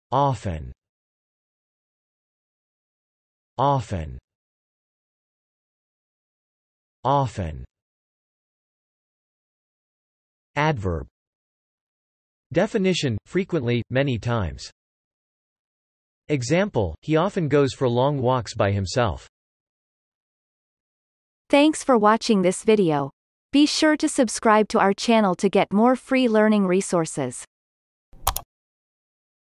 Often. Often. Often. Adverb. Definition: frequently, many times. Example: he often goes for long walks by himself. Thanks for watching this video. Be sure to subscribe to our channel to get more free learning resources.